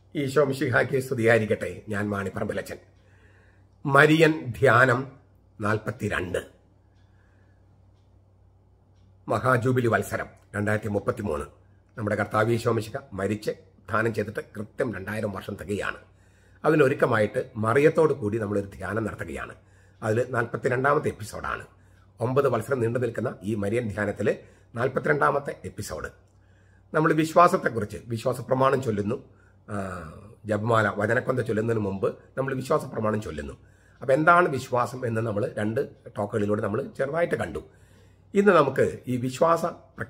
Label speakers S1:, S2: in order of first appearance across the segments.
S1: ഈശോ മിശിഹായ്ക്ക് സ്തുതിയായിരിക്കട്ടെ. ഞാൻ മാണിപ്പറമ്പിലച്ചൻ. മരിയൻ ധ്യാനം 42 മഹാജൂബിലി വത്സരം 2033. നമ്മുടെ കർത്താവ് ഈശോ മിശിഹ മരിച്ച് ധ്യാനം ചെയ്തിട്ട് കൃത്യം 2000 വർഷം തികയാണ്. അതിനൊരുക്കമായിട്ട് മറിയത്തോടു കൂടി നമ്മളൊരു ധ്യാനം നടത്തുകയാണ്. അതിൽ 42ാമത്തെ എപ്പിസോഡാണ്. 9 വത്സരം നീണ്ടു നിൽക്കുന്ന ഈ മരിയൻ ധ്യാനത്തിൽ 42ാമത്തെ എപ്പിസോഡ്. നമ്മൾ വിശ്വാസത്തെക്കുറിച്ച് വിശ്വാസ പ്രമാണം ചൊല്ലുന്നു. ജപമാല വചനക്കൊന്ത ചൊല്ലുന്നതിന് മുമ്പ് നമ്മൾ വിശ്വാസ പ്രമാണം ചൊല്ലുന്നു. അപ്പം എന്താണ് വിശ്വാസം എന്ന് നമ്മൾ 2 ടോക്കുകളിലൂടെ നമ്മൾ ചെറുതായിട്ട് കണ്ടു. ഇന്ന് നമുക്ക് ഈ വിശ്വാസ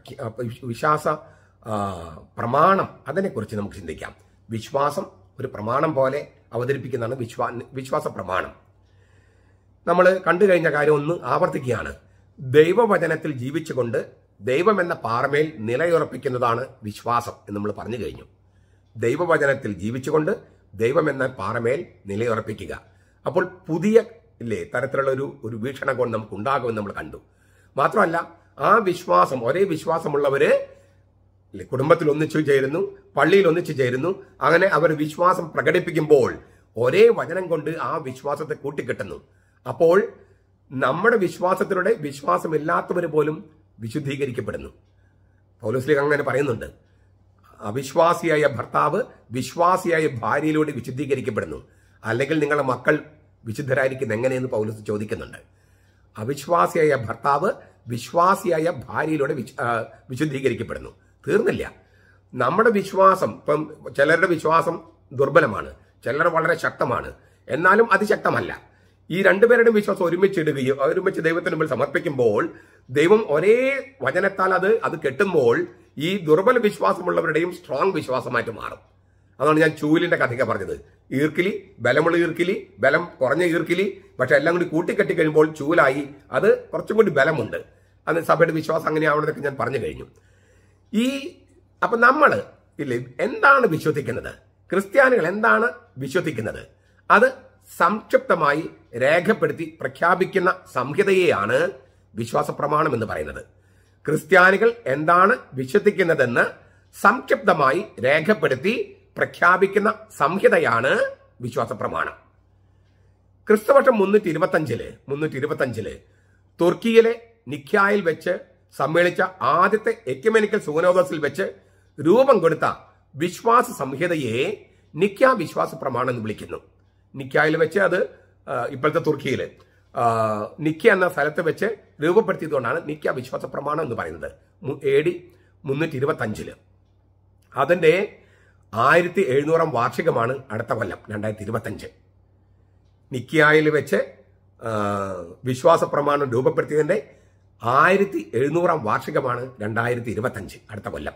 S1: പ്രമാണം അതിനെക്കുറിച്ച് നമുക്ക് ചിന്തിക്കാം. വിശ്വാസം ഒരു പ്രമാണം പോലെ അവതരിപ്പിക്കുന്നതാണ് വിശ്വാസ പ്രമാണം. നമ്മൾ കണ്ടു കഴിഞ്ഞ കാര്യം ഒന്ന് ആവർത്തിക്കുകയാണ്. ദൈവവചനത്തിൽ ജീവിച്ചുകൊണ്ട് ദൈവം എന്ന പാറമേൽ നിലയുറപ്പിക്കുന്നതാണ് വിശ്വാസം എന്ന് നമ്മൾ പറഞ്ഞു കഴിഞ്ഞു. ദൈവവചനത്തിൽ ജീവിച്ചുകൊണ്ട് ദൈവം എന്ന പാറമേൽ നിലയുറപ്പിക്കുക. അപ്പോൾ പുതിയ തരത്തിലുള്ള ഒരു വീക്ഷണകോൺ നമുക്ക് ഉണ്ടാകുമെന്ന് നമ്മൾ കണ്ടു. മാത്രമല്ല, ആ വിശ്വാസം ഒരേ വിശ്വാസമുള്ളവര് കുടുംബത്തിൽ ഒന്നിച്ചു ചേരുന്നു, പള്ളിയിൽ ഒന്നിച്ചു ചേരുന്നു. അങ്ങനെ അവർ വിശ്വാസം പ്രകടിപ്പിക്കുമ്പോൾ ഒരേ വചനം കൊണ്ട് ആ വിശ്വാസത്തെ കൂട്ടിക്കെട്ടുന്നു. അപ്പോൾ നമ്മുടെ വിശ്വാസത്തിലൂടെ വിശ്വാസമില്ലാത്തവർ പോലും വിശുദ്ധീകരിക്കപ്പെടുന്നു. പൗലോസ് അങ്ങനെ പറയുന്നുണ്ട്. അവിശ്വാസിയായ ഭർത്താവ് വിശ്വാസിയായ ഭാര്യയിലൂടെ വിശുദ്ധീകരിക്കപ്പെടുന്നു. അല്ലെങ്കിൽ നിങ്ങളുടെ മക്കൾ വിശുദ്ധരായിരിക്കുന്നത് എങ്ങനെയെന്ന് പൗലോസ് ചോദിക്കുന്നുണ്ട്. അവിശ്വാസിയായ ഭർത്താവ് വിശ്വാസിയായ ഭാര്യയിലൂടെ വിശുദ്ധീകരിക്കപ്പെടുന്നു. തീർന്നില്ല. നമ്മുടെ വിശ്വാസം ഇപ്പം ചിലരുടെ വിശ്വാസം ദുർബലമാണ്, ചിലർ വളരെ ശക്തമാണ്, എന്നാലും അതിശക്തമല്ല. ഈ രണ്ടുപേരുടെയും വിശ്വാസം ഒരുമിച്ചിടുകയും ഒരുമിച്ച് ദൈവത്തിന് മുമ്പിൽ സമർപ്പിക്കുമ്പോൾ ദൈവം ഒരേ വചനത്താൽ അത് കെട്ടുമ്പോൾ ഈ ദുർബല വിശ്വാസമുള്ളവരുടെയും സ്ട്രോങ് വിശ്വാസമായിട്ട് മാറും. അതാണ് ഞാൻ ചൂലിന്റെ കഥയൊക്കെ പറഞ്ഞത്. ഈർക്കിലി, ബലമുള്ള ഈർക്കിലി, ബലം കുറഞ്ഞ ഈർക്കിലി, പക്ഷെ എല്ലാം കൂടി കൂട്ടിക്കെട്ടി കഴിയുമ്പോൾ ചൂലായി. അത് കുറച്ചും കൂടി ബലമുണ്ട്. അത് സഭയുടെ വിശ്വാസം അങ്ങനെയാവണമെന്നൊക്കെ ഞാൻ പറഞ്ഞു കഴിഞ്ഞു. അപ്പൊ നമ്മൾ എന്താണ് വിശ്വസിക്കുന്നത്? ക്രിസ്ത്യാനികൾ എന്താണ് വിശ്വസിക്കുന്നത്? അത് സംക്ഷിപ്തമായി രേഖപ്പെടുത്തി പ്രഖ്യാപിക്കുന്ന സംഹിതയെയാണ് വിശ്വാസ പ്രമാണം എന്ന് പറയുന്നത്. ക്രിസ്ത്യാനികൾ എന്താണ് വിശ്വസിക്കുന്നതെന്ന് സംക്ഷിപ്തമായി രേഖപ്പെടുത്തി പ്രഖ്യാപിക്കുന്ന സംഹിതയാണ് വിശ്വാസ പ്രമാണം. ക്രിസ്തുവർഷം 325 തുർക്കിയിലെ നിഖ്യായിൽ വെച്ച് സമ്മേളിച്ച ആദ്യത്തെ എക്യുമെനിക്കൽ സുഗനോദസിൽ വെച്ച് രൂപം കൊടുത്ത വിശ്വാസ സംഹിതയെ നിഖ്യ വിശ്വാസ പ്രമാണം എന്ന് വിളിക്കുന്നു. നിഖ്യായിൽ വെച്ച് അത് ഇപ്പോഴത്തെ തുർക്കിയിൽ നിഖ്യ എന്ന സ്ഥലത്ത് വെച്ച് രൂപപ്പെടുത്തിയതുകൊണ്ടാണ് നിഖ്യ വിശ്വാസ പ്രമാണം എന്ന് പറയുന്നത്. AD 325. അതിന്റെ 1700ാം വാർഷികമാണ് അടുത്ത കൊല്ലം 2025. നിഖ്യായിൽ വെച്ച് വിശ്വാസ പ്രമാണം രൂപപ്പെടുത്തിയതിന്റെ 1700ാം വാർഷികമാണ് 2025 അടുത്ത കൊല്ലം.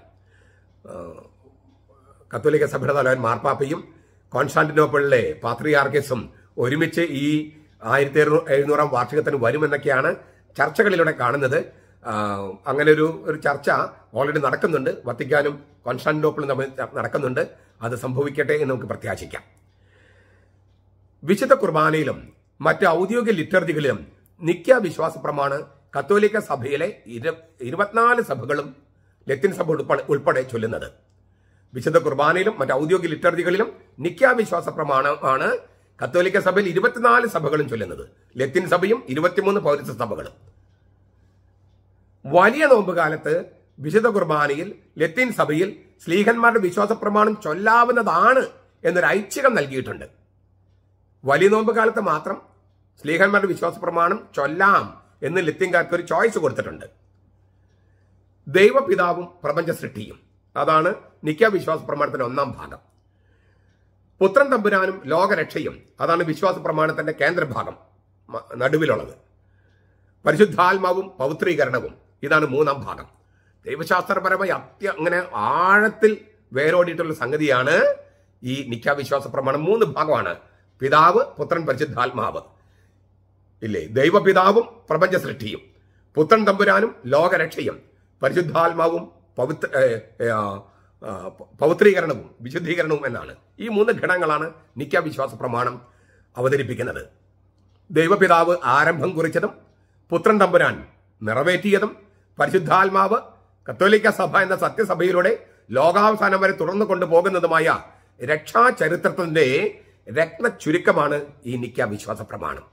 S1: കത്തോലിക്ക സഭയുടെ തലവൻ മാർപ്പാപ്പയും കോൺസ്റ്റാന്റിനോപ്പിളിലെ പാത്രിയാർക്കീസും ഒരുമിച്ച് ഈ 1700ാം വാർഷികത്തിന് വരുമെന്നൊക്കെയാണ് ചർച്ചകളിലൂടെ കാണുന്നത്. അങ്ങനെ ഒരു ചർച്ച ഓൾറെഡി നടക്കുന്നുണ്ട്. വത്തിക്കാനും കോൺസ്റ്റാന്റിനോപ്പിളും തമ്മിൽ നടക്കുന്നുണ്ട്. അത് സംഭവിക്കട്ടെ എന്ന് നമുക്ക് പ്രത്യാശിക്കാം. വിശുദ്ധ കുർബാനയിലും മറ്റ് ഔദ്യോഗിക ലിറ്റർജികളിലും നിഖ്യ വിശ്വാസ പ്രമാണം കത്തോലിക്ക സഭയിലെ 24 സഭകളും ലത്തീൻ സഭ ഉൾപ്പെടെ ചൊല്ലുന്നത്. വിശുദ്ധ കുർബാനയിലും മറ്റ് ഔദ്യോഗിക ലിറ്റർജികളിലും നിഖ്യ വിശ്വാസ പ്രമാണമാണ് കത്തോലിക്ക സഭയിൽ 24 സഭകളും ചൊല്ലുന്നത്. ലത്തീൻ സഭയും 23 പൗരസ്ത്യ സഭകളും. വലിയ നോമ്പ് കാലത്ത് വിശുദ്ധ കുർബാനയിൽ ലത്തീൻ സഭയിൽ സ്ലീഹന്മാരുടെ വിശ്വാസ പ്രമാണം ചൊല്ലാവുന്നതാണ് എന്നൊരു ഐച്ഛികം നൽകിയിട്ടുണ്ട്. വലിയ നോമ്പ് കാലത്ത് മാത്രം സ്ലീഹന്മാരുടെ വിശ്വാസ പ്രമാണം ചൊല്ലാം എന്ന് ലത്തീൻകാർക്ക് ഒരു ചോയ്സ് കൊടുത്തിട്ടുണ്ട്. ദൈവപിതാവും പ്രപഞ്ച സൃഷ്ടിയും, അതാണ് നിഖ്യ വിശ്വാസ പ്രമാണത്തിന്റെ 1ാം ഭാഗം. പുത്രൻ തമ്പുരാനും ലോകരക്ഷയും, അതാണ് വിശ്വാസ പ്രമാണത്തിന്റെ കേന്ദ്രഭാഗം, നടുവിലുള്ളത്. പരിശുദ്ധാത്മാവും പൗത്രീകരണവും, ഇതാണ് 3ാം ഭാഗം. ദൈവശാസ്ത്രപരമായി അങ്ങനെ ആഴത്തിൽ വേരോടിയിട്ടുള്ള സംഗതിയാണ് ഈ നിഖ്യ വിശ്വാസ പ്രമാണം. 3 ഭാഗമാണ്. പിതാവ്, പുത്രൻ, പരിശുദ്ധാത്മാവ്. ദൈവപിതാവും പ്രപഞ്ച സൃഷ്ടിയും, പുത്രൻ തമ്പുരാനും ലോകരക്ഷയും, പരിശുദ്ധാത്മാവും പൗത്രീകരണവും വിശുദ്ധീകരണവും എന്നാണ്. ഈ 3 ഘടകങ്ങളാണ് നിഖ്യ വിശ്വാസ പ്രമാണം അവതരിപ്പിക്കുന്നത്. ദൈവപിതാവ് ആരംഭം കുറിച്ചതും, പുത്രൻ തമ്പുരാൻ നിറവേറ്റിയതും, പരിശുദ്ധാത്മാവ് കത്തോലിക്ക സഭ എന്ന സത്യസഭയിലൂടെ ലോകാവസാനം വരെ തുടർന്നു കൊണ്ടുപോകുന്നതുമായ രക്ഷാചരിത്രത്തിന്റെ രത്ന ചുരുക്കമാണ് ഈ നിക്ക വിശ്വാസ പ്രമാണം.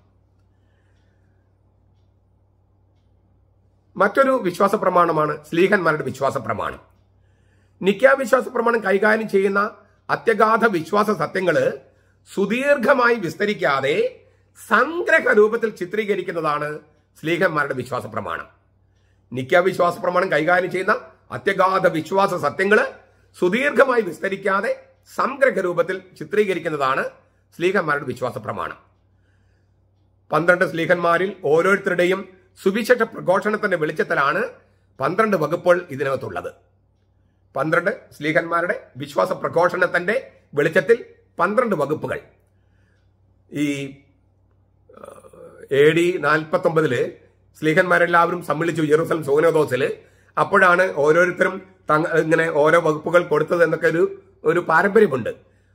S1: മറ്റൊരു വിശ്വാസ പ്രമാണമാണ് സ്ലീഹന്മാരുടെ വിശ്വാസ പ്രമാണം. നിക്ക വിശ്വാസ പ്രമാണം കൈകാര്യം ചെയ്യുന്ന അത്യഗാധ വിശ്വാസ സത്യങ്ങള് സുദീർഘമായി വിസ്തരിക്കാതെ സംഗ്രഹ രൂപത്തിൽ ചിത്രീകരിക്കുന്നതാണ് സ്ലീഹന്മാരുടെ വിശ്വാസ പ്രമാണം. നിക്ക വിശ്വാസ പ്രമാണം കൈകാര്യം ചെയ്യുന്ന അത്യഗാധ വിശ്വാസ സത്യങ്ങള് സുദീർഘമായി വിസ്തരിക്കാതെ സംഗ്രഹ രൂപത്തിൽ ചിത്രീകരിക്കുന്നതാണ് സ്ലീഹന്മാരുടെ വിശ്വാസ പ്രമാണം. 12 സ്ലീഹന്മാരിൽ ഓരോരുത്തരുടെയും സുവിശേഷ പ്രഘോഷണത്തിന്റെ വെളിച്ചത്തിലാണ് 12 വകുപ്പുകൾ ഇതിനകത്തുള്ളത്. 12 സ്ലീഹന്മാരുടെ വിശ്വാസ പ്രഘോഷണത്തിന്റെ വെളിച്ചത്തിൽ 12 വകുപ്പുകൾ. ഈ AD 49 സ്ലീഹന്മാരെല്ലാവരും സമ്മേളിച്ചു യെരൂശലേം സോനോദോസിൽ. അപ്പോഴാണ് ഓരോരുത്തരും ഇങ്ങനെ ഓരോ വകുപ്പുകൾ കൊടുത്തത് എന്നൊക്കെ ഒരു പാരമ്പര്യമുണ്ട്.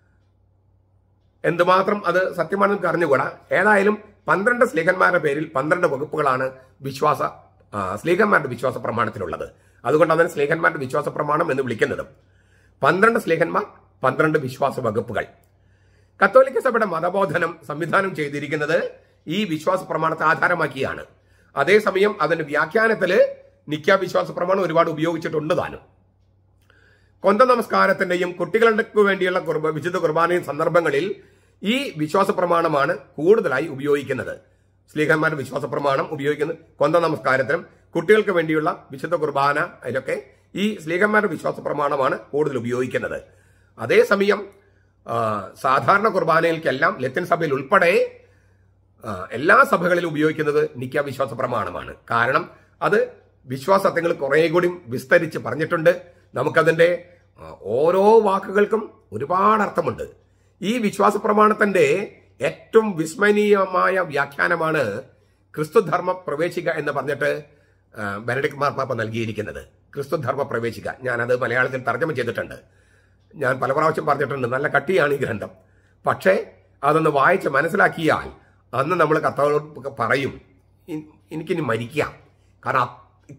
S1: എന്തുമാത്രം അത് സത്യമാണെന്ന് നമുക്ക് അറിഞ്ഞുകൂടാ. ഏതായാലും 12 സ്ലീഹന്മാരുടെ പേരിൽ 12 വകുപ്പുകളാണ് സ്ലീഹന്മാരുടെ വിശ്വാസ പ്രമാണത്തിലുള്ളത്. അതുകൊണ്ടാണ് അതിന് സ്ലീഹന്മാരുടെ വിശ്വാസ പ്രമാണം എന്ന് വിളിക്കുന്നത്. 12 സ്ലീഹന്മാർ, 12 വിശ്വാസ വകുപ്പുകൾ. കത്തോലിക്ക സഭയുടെ മതബോധനം സംവിധാനം ചെയ്തിരിക്കുന്നത് ഈ വിശ്വാസ പ്രമാണത്തെ ആധാരമാക്കിയാണ്. അതേസമയം അതിന്റെ വ്യാഖ്യാനത്തില് നിക്ക വിശ്വാസ പ്രമാണം ഒരുപാട് ഉപയോഗിച്ചിട്ടുണ്ട് താനും. കൊന്ത നമസ്കാരത്തിന്റെയും കുട്ടികൾക്ക് വേണ്ടിയുള്ള വിശുദ്ധ കുർബാനയും സന്ദർഭങ്ങളിൽ ഈ വിശ്വാസ പ്രമാണമാണ് കൂടുതലായി ഉപയോഗിക്കുന്നത്. സ്ലീഹന്മാരുടെ വിശ്വാസ പ്രമാണം ഉപയോഗിക്കുന്നത് കൊന്ത നമസ്കാരത്തിനും കുട്ടികൾക്ക് വേണ്ടിയുള്ള വിശുദ്ധ കുർബാന, അതിലൊക്കെ ഈ സ്ലീഹന്മാരുടെ വിശ്വാസ പ്രമാണമാണ് കൂടുതൽ ഉപയോഗിക്കുന്നത്. അതേസമയം സാധാരണ കുർബാനയിൽക്കെല്ലാം ലത്തീൻ സഭയിൽ ഉൾപ്പെടെ എല്ലാ സഭകളിലും ഉപയോഗിക്കുന്നത് നിക്ക വിശ്വാസ പ്രമാണമാണ്. കാരണം അത് വിശ്വാസങ്ങൾ കുറെ കൂടി വിസ്തരിച്ച് പറഞ്ഞിട്ടുണ്ട്. നമുക്കതിന്റെ ഓരോ വാക്കുകൾക്കും ഒരുപാട് അർത്ഥമുണ്ട്. ഈ വിശ്വാസ പ്രമാണത്തിന്റെ ഏറ്റവും വിസ്മരണീയമായ വ്യാഖ്യാനമാണ് ക്രിസ്തുധർമ്മ പ്രവേശിക എന്ന് പറഞ്ഞിട്ട് ബെനഡിക്ട് മാർപ്പാപ്പ നൽകിയിരിക്കുന്നത്. ക്രിസ്തുധർമ്മ പ്രവേശിക, ഞാനത് മലയാളത്തിൽ തർജ്ജമ ചെയ്തിട്ടുണ്ട്. ഞാൻ പല പ്രാവശ്യം പറഞ്ഞിട്ടുണ്ട്, നല്ല കട്ടിയാണ് ഈ ഗ്രന്ഥം. പക്ഷേ അതൊന്ന് വായിച്ച് മനസ്സിലാക്കിയാൽ അന്ന് നമ്മൾ കർത്താവിനോട് പറയും, എനിക്കിനി മരിക്കാം. കാരണം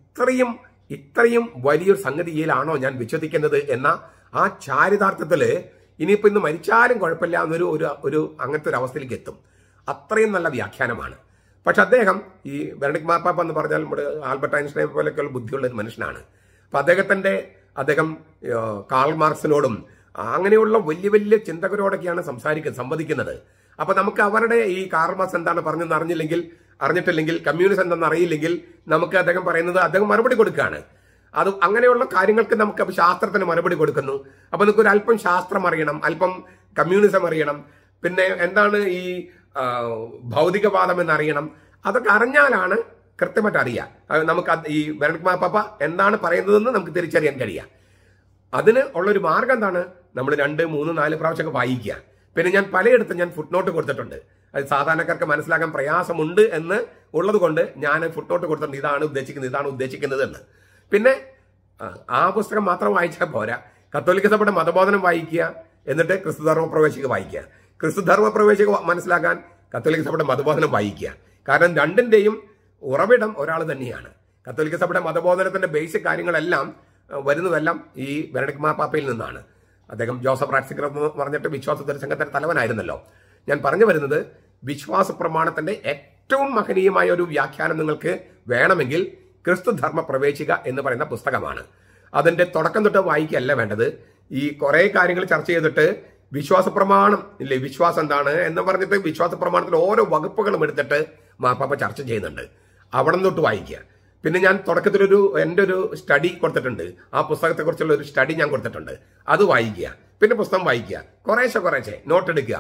S1: ഇത്രയും വലിയൊരു സംഗതിയിലാണോ ഞാൻ വിശ്വസിക്കുന്നത് എന്ന ആ ചാരിതാർത്ഥത്തില് ഇനിയിപ്പോ ഇന്ന് മരിച്ചാലും കുഴപ്പമില്ല എന്നൊരു ഒരു അങ്ങനത്തെ ഒരു അവസ്ഥയിലേക്ക് എത്തും. അത്രയും നല്ല വ്യാഖ്യാനമാണ്. പക്ഷെ അദ്ദേഹം ഈ ബെനഡിക്ട് മാർപ്പാപ്പ എന്ന് പറഞ്ഞാൽ നമ്മുടെ ആൽബർട്ട് ഐൻസ്റ്റൈനെ പോലെയൊക്കെയുള്ള ബുദ്ധിയുള്ള ഒരു മനുഷ്യനാണ്. അപ്പൊ അദ്ദേഹം കാൾ മാർക്സിനോടും അങ്ങനെയുള്ള വലിയ വലിയ ചിന്തകരോടൊക്കെയാണ് സംവദിക്കുന്നത്. അപ്പൊ നമുക്ക് അവരുടെ ഈ കാൾ മാർക്സ് എന്താണ് പറഞ്ഞെന്ന് അറിഞ്ഞിട്ടില്ലെങ്കിൽ കമ്മ്യൂണിസം എന്തെന്ന് അറിയില്ലെങ്കിൽ നമുക്ക് അദ്ദേഹം പറയുന്നത് അദ്ദേഹം മറുപടി കൊടുക്കുകയാണ്. അത് അങ്ങനെയുള്ള കാര്യങ്ങൾക്ക് നമുക്ക് ശാസ്ത്രത്തിന് മറുപടി കൊടുക്കുന്നു. അപ്പൊ നമുക്ക് ഒരു അല്പം ശാസ്ത്രം അറിയണം, അല്പം കമ്മ്യൂണിസം അറിയണം, പിന്നെ എന്താണ് ഈ ഭൗതികവാദം എന്നറിയണം. അതൊക്കെ അറിഞ്ഞാലാണ് കൃത്യമായിട്ട് അറിയാം. നമുക്ക് ഈ ബെനഡിക്ട് മാർപ്പാപ്പ എന്താണ് പറയുന്നതെന്ന് നമുക്ക് തിരിച്ചറിയാൻ കഴിയാം. അതിന് ഉള്ളൊരു മാർഗം എന്താണ്? നമ്മൾ 2, 3, 4 പ്രാവശ്യമൊക്കെ വായിക്കുക. പിന്നെ ഞാൻ പലയിടത്തും ഞാൻ ഫുട് നോട്ട് കൊടുത്തിട്ടുണ്ട്. അത് സാധാരണക്കാർക്ക് മനസ്സിലാക്കാൻ പ്രയാസമുണ്ട് എന്ന് ഉള്ളത് കൊണ്ട് ഞാൻ ഫുട് നോട്ട് കൊടുത്തിട്ടുണ്ട്, ഇതാണ് ഉദ്ദേശിക്കുന്നത് എന്ന്. പിന്നെ ആ പുസ്തകം മാത്രം വായിച്ചാൽ പോരാ, കത്തോലിക്ക സഭയുടെ മതബോധനം വായിക്കുക, എന്നിട്ട് ക്രിസ്തുധർമ്മ പ്രവേശിക വായിക്കുക. ക്രിസ്തുധർമ്മ പ്രവേശിക മനസ്സിലാക്കാൻ കത്തോലിക്ക സഭയുടെ മതബോധനം വായിക്കുക. കാരണം രണ്ടിന്റെയും ഉറവിടം ഒരാൾ തന്നെയാണ്. കത്തോലിക്ക സഭയുടെ മതബോധനത്തിന്റെ ബേസിക് കാര്യങ്ങളെല്ലാം വരുന്നതെല്ലാം ഈ ബെനഡിക്ട് മാർപ്പാപ്പയിൽ നിന്നാണ്. അദ്ദേഹം ജോസഫ് റാറ്റ്സിംഗർ എന്ന് പറഞ്ഞിട്ട് വിശ്വാസ ദർശനത്തിന്റെ തലവനായിരുന്നല്ലോ. ഞാൻ പറഞ്ഞു വരുന്നത്, വിശ്വാസ പ്രമാണത്തിന്റെ ഏറ്റവും മഹനീയമായ ഒരു വ്യാഖ്യാനം നിങ്ങൾക്ക് വേണമെങ്കിൽ ക്രിസ്തുധർമ്മ പ്രവേശിക എന്ന് പറയുന്ന പുസ്തകമാണ്. അതിന്റെ തുടക്കം തൊട്ട് വായിക്കല്ല വേണ്ടത്. ഈ കുറെ കാര്യങ്ങൾ ചർച്ച ചെയ്തിട്ട് വിശ്വാസ പ്രമാണം ഇല്ലേ, വിശ്വാസം എന്താണ് എന്ന് പറഞ്ഞിട്ട് വിശ്വാസ പ്രമാണത്തിൽ ഓരോ വകുപ്പുകളും എടുത്തിട്ട് മാർപ്പാപ്പ ചർച്ച ചെയ്യുന്നുണ്ട്. അവിടെ തൊട്ട് വായിക്കുക. പിന്നെ ഞാൻ തുടക്കത്തിൽ എൻ്റെ ഒരു സ്റ്റഡി കൊടുത്തിട്ടുണ്ട്. ആ പുസ്തകത്തെ കുറിച്ചുള്ള ഒരു സ്റ്റഡി ഞാൻ കൊടുത്തിട്ടുണ്ട്. അത് വായിക്കുക. പിന്നെ പുസ്തകം വായിക്കുക. കുറേശ്ശെ നോട്ട് എടുക്കുക.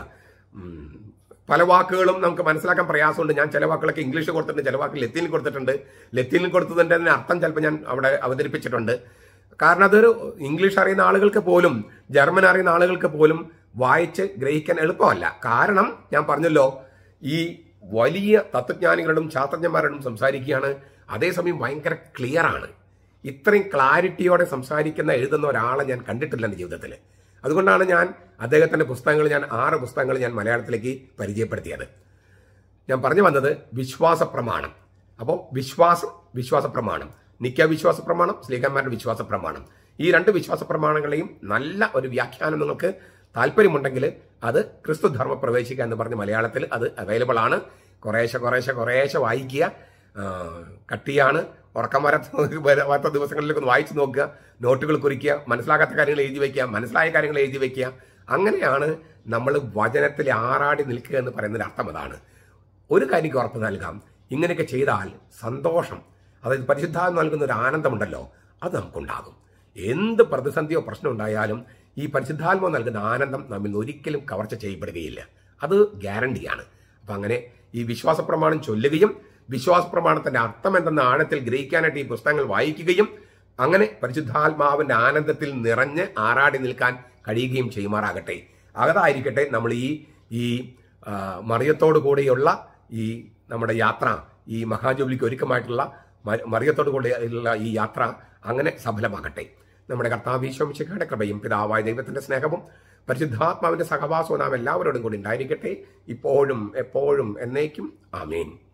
S1: പല വാക്കുകളും നമുക്ക് മനസ്സിലാക്കാൻ പ്രയാസമുണ്ട്. ഞാൻ ചില വാക്കുകളൊക്കെ ഇംഗ്ലീഷ് കൊടുത്തിട്ടുണ്ട്, ചില വാക്കുകൾ ലത്തീനിൽ കൊടുത്തിട്ടുണ്ട്. ലത്തീനിൽ കൊടുത്തതിന്റെ അർത്ഥം ചിലപ്പോൾ ഞാൻ അവിടെ അവതരിപ്പിച്ചിട്ടുണ്ട്. കാരണം അതൊരു ഇംഗ്ലീഷ് അറിയുന്ന ആളുകൾക്ക് പോലും ജർമ്മൻ അറിയുന്ന ആളുകൾക്ക് പോലും വായിച്ച് ഗ്രഹിക്കാൻ എളുപ്പമല്ല. കാരണം ഞാൻ പറഞ്ഞല്ലോ, ഈ വലിയ തത്വജ്ഞാനികളോടും ശാസ്ത്രജ്ഞന്മാരോടും സംസാരിക്കുകയാണ്. അതേസമയം ഭയങ്കര ക്ലിയർ ആണ്. ഇത്രയും ക്ലാരിറ്റിയോടെ സംസാരിക്കുന്ന എഴുതുന്ന ഒരാളെ ഞാൻ കണ്ടിട്ടില്ല എൻ്റെ ജീവിതത്തിൽ. അതുകൊണ്ടാണ് ഞാൻ അദ്ദേഹത്തിന്റെ പുസ്തകങ്ങൾ 6 പുസ്തകങ്ങൾ ഞാൻ മലയാളത്തിലേക്ക് പരിചയപ്പെടുത്തിയത്. ഞാൻ പറഞ്ഞു വന്നത് വിശ്വാസ പ്രമാണം. അപ്പോൾ വിശ്വാസ പ്രമാണം, നിക്ക വിശ്വാസ പ്രമാണം, സ്ലീഹന്മാരുടെ വിശ്വാസ പ്രമാണം, ഈ 2 വിശ്വാസ പ്രമാണങ്ങളെയും നല്ല ഒരു വ്യാഖ്യാനം നിങ്ങൾക്ക് താല്പര്യമുണ്ടെങ്കിൽ അത് ക്രിസ്തുധർമ്മ പ്രവേശിക്കുക എന്ന് പറഞ്ഞ് മലയാളത്തിൽ അത് അവൈലബിൾ ആണ്. കുറേശ്ശെ വായിക്കുക. കട്ടിയാണ്, ഉറക്കം വരാത്ത ദിവസങ്ങളിലേക്ക് ഒന്ന് വായിച്ചു നോക്കുക, നോട്ടുകൾ കുറിക്കുക, മനസ്സിലാകാത്ത കാര്യങ്ങൾ എഴുതി വയ്ക്കുക, മനസ്സിലായ കാര്യങ്ങൾ എഴുതി വയ്ക്കുക. അങ്ങനെയാണ് നമ്മൾ വചനത്തിൽ ആറാടി നിൽക്കുക എന്ന് പറയുന്നതിന് അർത്ഥം അതാണ്. ഒരു കാര്യം ഉറപ്പ് നൽകാം, ഇങ്ങനെയൊക്കെ ചെയ്താൽ സന്തോഷം, അതായത് പരിശുദ്ധാത്മ നൽകുന്ന ഒരു ആനന്ദമുണ്ടല്ലോ, അത് നമുക്കുണ്ടാകും. എന്ത് പ്രതിസന്ധിയോ പ്രശ്നം ഉണ്ടായാലും ഈ പരിശുദ്ധാത്മ നൽകുന്ന ആനന്ദം നമ്മിൽ ഒരിക്കലും കവർച്ച ചെയ്യപ്പെടുകയില്ല. അത് ഗ്യാരണ്ടിയാണ്. അപ്പം അങ്ങനെ ഈ വിശ്വാസ പ്രമാണം ചൊല്ലുകയും വിശ്വാസ പ്രമാണത്തിന്റെ അർത്ഥം എന്തെന്ന് ആഴത്തിൽ ഗ്രഹിക്കാനായിട്ട് ഈ പുസ്തകങ്ങൾ വായിക്കുകയും അങ്ങനെ പരിശുദ്ധാത്മാവിന്റെ ആനന്ദത്തിൽ നിറഞ്ഞ് ആറാടി നിൽക്കാൻ കഴിയുകയും ചെയ്യുമാറാകട്ടെ. അതായിരിക്കട്ടെ നമ്മൾ ഈ മറിയത്തോടു കൂടെയുള്ള ഈ നമ്മുടെ യാത്ര, ഈ മഹാജൂബിലിക്ക് ഒരുക്കമായിട്ടുള്ള മറിയത്തോടു കൂടെയുള്ള ഈ യാത്ര അങ്ങനെ സഫലമാകട്ടെ. നമ്മുടെ കർത്താവ് ഈശോ മിശിഹായുടെ കൃപയും പിതാവായ ദൈവത്തിന്റെ സ്നേഹവും പരിശുദ്ധാത്മാവിന്റെ സഹവാസവും നാം എല്ലാവരോടും കൂടി ഉണ്ടായിരിക്കട്ടെ, ഇപ്പോഴും എപ്പോഴും എന്നേക്കും. ആമേൻ.